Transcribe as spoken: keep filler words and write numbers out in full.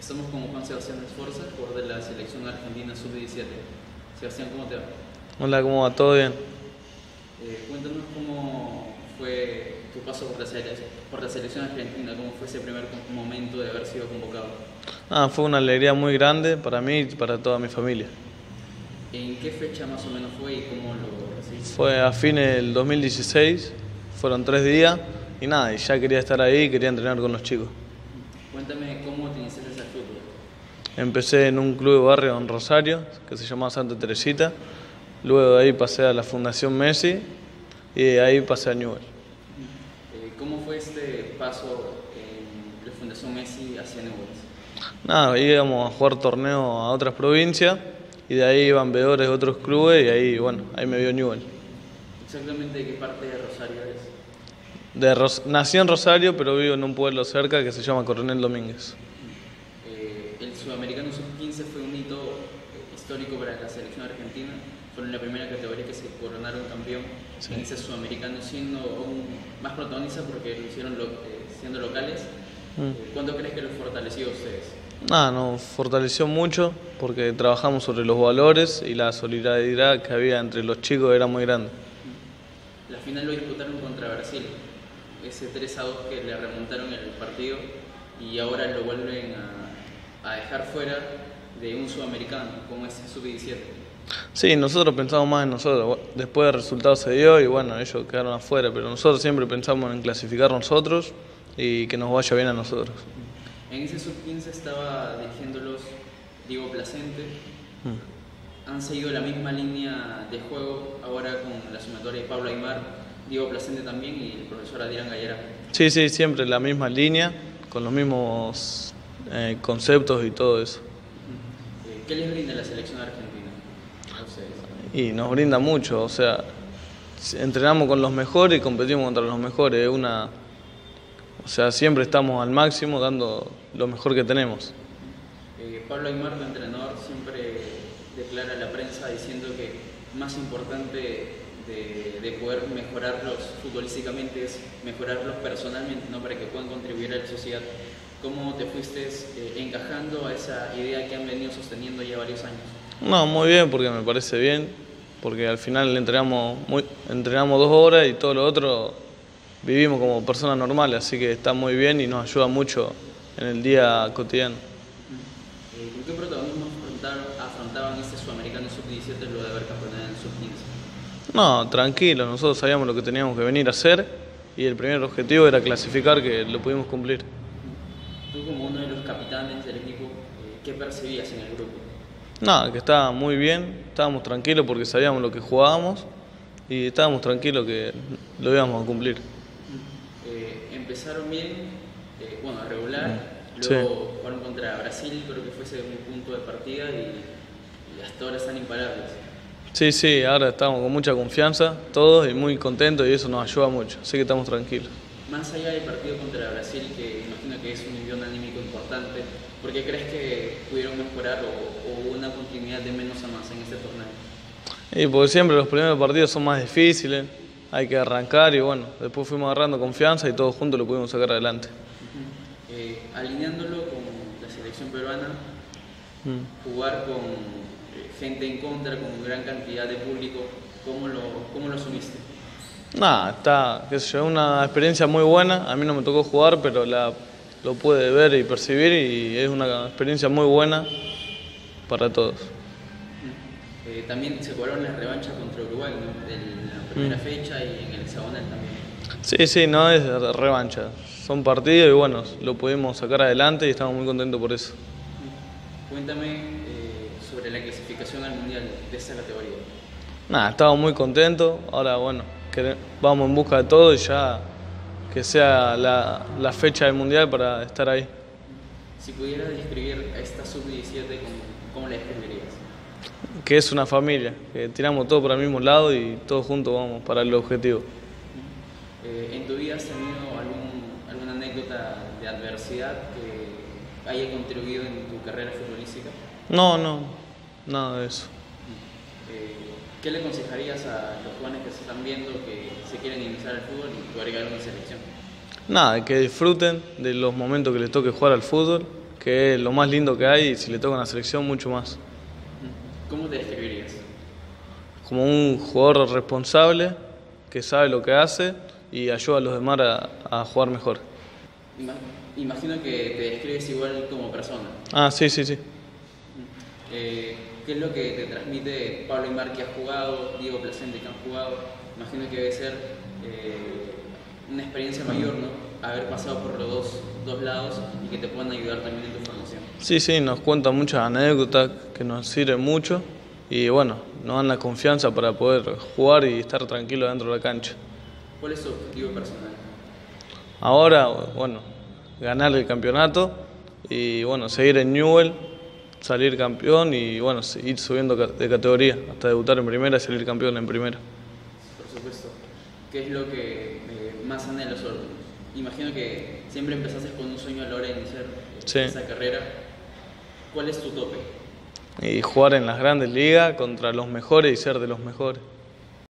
Estamos con Juan Sebastián Esforza, jugador de la selección argentina sub diecisiete. Sebastián, ¿cómo te va? Hola, ¿cómo va? ¿Todo bien? Eh, cuéntanos cómo fue tu paso por la, por la selección argentina, cómo fue ese primer momento de haber sido convocado. Ah, fue una alegría muy grande para mí y para toda mi familia. ¿En qué fecha más o menos fue y cómo lo recibiste? Fue a fines del dos mil dieciséis, fueron tres días y nada, y ya quería estar ahí y quería entrenar con los chicos. Cuéntame cómo te iniciaste al fútbol. Empecé en un club de barrio en Rosario, que se llamaba Santa Teresita. Luego de ahí pasé a la Fundación Messi y de ahí pasé a Newell's. Eh, ¿Cómo fue este paso en la Fundación Messi hacia Newell's? Nada, íbamos a jugar torneos a otras provincias y de ahí iban veedores de otros clubes y ahí, bueno, ahí me vio Newell's. ¿Exactamente de qué parte de Rosario eres? De Ros- Nací en Rosario, pero vivo en un pueblo cerca que se llama Coronel Domínguez. Eh, el Sudamericano sub quince fue un hito eh, histórico para la selección argentina. Fueron la primera categoría que se coronaron campeón Sí. en ese Sudamericano, siendo aún más protagonistas porque lo hicieron lo, eh, siendo locales. Mm. Eh, ¿Cuánto crees que los fortaleció a ustedes? Nada, nos fortaleció mucho porque trabajamos sobre los valores y la solidaridad que había entre los chicos era muy grande. La final lo disputaron contra Brasil, ese tres a dos que le remontaron el partido y ahora lo vuelven a, a dejar fuera de un sudamericano como ese sub diecisiete. Sí, nosotros pensamos más en nosotros. Después el resultado se dio y bueno, ellos quedaron afuera, pero nosotros siempre pensamos en clasificar nosotros y que nos vaya bien a nosotros. En ese sub quince estaba dirigiéndolos Diego Placente. Mm. Han seguido la misma línea de juego ahora con la sumatoria de Pablo Aimar, Diego Placente también y el profesor Adrián Gallera. Sí, sí, siempre la misma línea, con los mismos eh, conceptos y todo eso. Eh, ¿Qué les brinda la selección argentina a ustedes? Y nos brinda mucho, o sea, entrenamos con los mejores y competimos contra los mejores. Es una, o sea, siempre estamos al máximo dando lo mejor que tenemos. Eh, Pablo Aimar, tu entrenador, siempre declara a la prensa diciendo que más importante de, de poder mejorarlos futbolísticamente es mejorarlos personalmente, ¿no? Para que puedan contribuir a la sociedad. ¿Cómo te fuiste eh, encajando a esa idea que han venido sosteniendo ya varios años? No, muy bien, porque me parece bien, porque al final entrenamos, muy, entrenamos dos horas y todo lo otro vivimos como personas normales, así que está muy bien y nos ayuda mucho en el día cotidiano. Eh, ¿Con qué protagonismo afrontaron, afrontaban este sudamericano sub diecisiete luego de haber campeonado en el sub quince? No, tranquilo, nosotros sabíamos lo que teníamos que venir a hacer y el primer objetivo era clasificar, que lo pudimos cumplir. Tú como uno de los capitanes del equipo, eh, ¿qué percibías en el grupo? Nada, que estaba muy bien, estábamos tranquilos porque sabíamos lo que jugábamos y estábamos tranquilos que lo íbamos a cumplir. Eh, empezaron bien, eh, bueno, regular, Sí. luego fueron contra Brasil, creo que fuese un punto de partida y, y hasta ahora están imparables. Sí, sí, ahora estamos con mucha confianza todos y muy contentos y eso nos ayuda mucho, así que estamos tranquilos. Más allá del partido contra Brasil, que imagino que es un envío anímico importante, ¿por qué crees que pudieron mejorar o, o hubo una continuidad de menos a más en este torneo? Y porque siempre los primeros partidos son más difíciles, hay que arrancar y bueno, después fuimos agarrando confianza y todos juntos lo pudimos sacar adelante. Uh-huh. eh, alineándolo con la selección peruana, Mm. jugar con eh, gente en contra, con gran cantidad de público, ¿cómo lo, cómo lo asumiste? Nada, está, qué sé yo, una experiencia muy buena, a mí no me tocó jugar, pero la, lo pude ver y percibir y es una experiencia muy buena para todos. Eh, también se cobraron la revancha contra Uruguay, ¿no? En la primera Mm. fecha y en el hexagonal también. Sí, sí, no es revancha, son partidos y bueno, lo pudimos sacar adelante y estamos muy contentos por eso. Cuéntame eh, sobre la clasificación al Mundial de esta categoría. Nada, estamos muy contentos, ahora bueno, quere- vamos en busca de todo y ya que sea la, la fecha del Mundial para estar ahí. Si pudieras describir a esta sub diecisiete, ¿cómo, cómo la describirías? Que es una familia, que tiramos todo para el mismo lado y todos juntos vamos para el objetivo. Eh, ¿En tu vida has tenido algún, alguna anécdota de adversidad que haya contribuido en tu carrera futbolística? No, no, nada de eso. Eh, ¿Qué le aconsejarías a los jóvenes que se están viendo que se quieren iniciar al fútbol y poder llegar a una selección? Nada, que disfruten de los momentos que les toque jugar al fútbol, que es lo más lindo que hay, y si le toca una selección, mucho más. ¿Cómo te describirías? Como un jugador responsable, que sabe lo que hace y ayuda a los demás a, a jugar mejor. Imagino que te describes igual como persona. Ah, sí, sí, sí. Eh, ¿Qué es lo que te transmite Pablo Aimar, que ha jugado, Diego Placente, que han jugado? Imagino que debe ser eh, una experiencia mayor, ¿no? Haber pasado por los dos, dos lados y que te puedan ayudar también en tu formación. Sí, sí, nos cuentan muchas anécdotas que nos sirven mucho y bueno, nos dan la confianza para poder jugar y estar tranquilo dentro de la cancha. ¿Cuál es tu objetivo personal? Ahora, bueno, ganar el campeonato y bueno, seguir en Newell, salir campeón y bueno, ir subiendo de categoría hasta debutar en primera y salir campeón en primera. Por supuesto. ¿Qué es lo que eh, más anhelas? Imagino que siempre empezaste con un sueño a la hora de iniciar sí. esa carrera. ¿Cuál es tu tope? Y jugar en las grandes ligas contra los mejores y ser de los mejores.